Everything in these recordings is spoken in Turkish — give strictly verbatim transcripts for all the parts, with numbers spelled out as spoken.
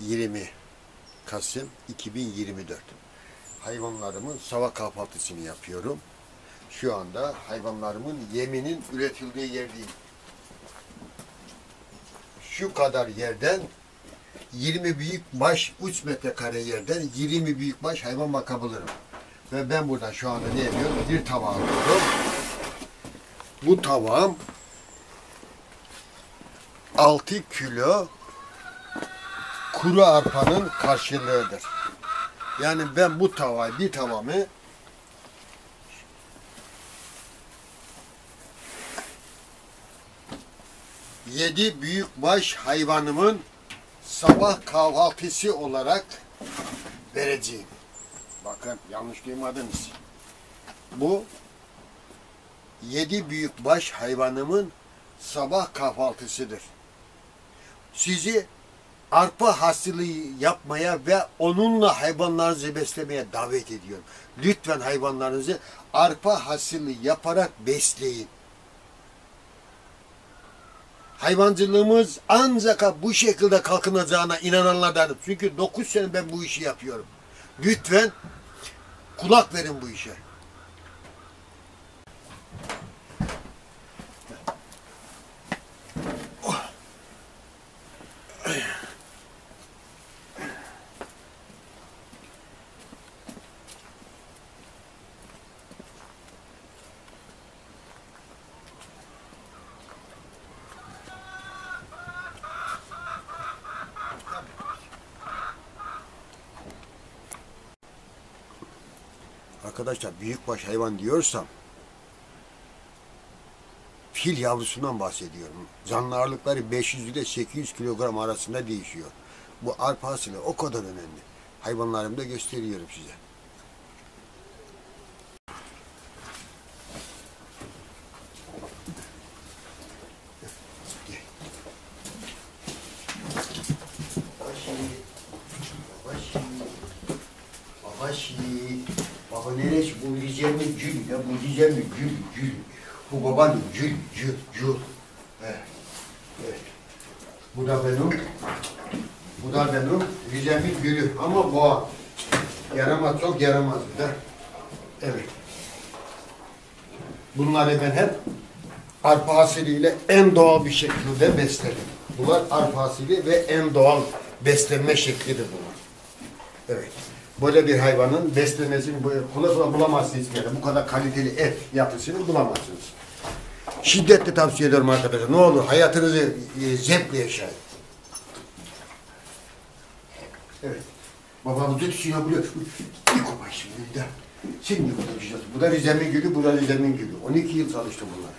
yirmi Kasım iki bin yirmi dört. Hayvanlarımın sabah kahvaltısını yapıyorum. Şu anda hayvanlarımın yeminin üretildiği yerdeyim. Şu kadar yerden yirmi büyükbaş, üç metrekare yerden yirmi büyükbaş hayvan bakabilirim. Ve ben burada şu anda ne yapıyorum? Bir tava alıyorum. Bu tavam altı kilo kuru arpanın karşılığıdır. Yani ben bu tavayı, bir tavamı yedi büyükbaş hayvanımın sabah kahvaltısı olarak vereceğim. Bakın yanlış duymadınız. Bu yedi büyükbaş hayvanımın sabah kahvaltısıdır. Sizi arpa hasılı yapmaya ve onunla hayvanlarınızı beslemeye davet ediyorum. Lütfen hayvanlarınızı arpa hasılı yaparak besleyin. Hayvancılığımız ancak bu şekilde kalkınacağına inananlardanım. Çünkü dokuz sene ben bu işi yapıyorum. Lütfen kulak verin bu işe. Arkadaşlar büyükbaş hayvan diyorsam fil yavrusundan bahsediyorum. Canlı ağırlıkları beş yüz ile sekiz yüz kilogram arasında değişiyor. Bu arpa hasılı o kadar önemli. Hayvanlarımı da gösteriyorum size. Babaşi, baba neresi? Bu Rize'nin gül ya, bu Rize'nin gül, gül. Bu babanın gül, gül, gül. Evet. Evet. Bu da benim, bu da benim Rize'nin gülü. Ama boğa. Yaramaz, çok yaramaz bu da. Evet. Bunları ben hep arpa hasiliyle en doğal bir şekilde besledim. Bunlar arpa hasili ve en doğal beslenme şeklidir bunlar. Evet. Böyle bir hayvanın beslemesini kolay kolay bulamazsınız hiçbir yerde. Bu kadar kaliteli et yapısını bulamazsınız. Şiddetle tavsiye ederim arkadaşlar. Ne olur hayatınızı e, zevkle yaşayın. Evet. Babamız da tüsüyor biliyor. Bir kopay şimdi de. Şimdi bu da güzel. Bu da Rize'nin gülü, bu da Rize'nin gülü. on iki yıl çalıştım bunlar.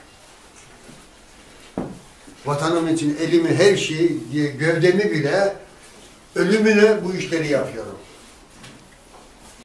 Vatanım için elimi, her şeyi, gövdemi bile, ölümüne bu işleri yapıyorum.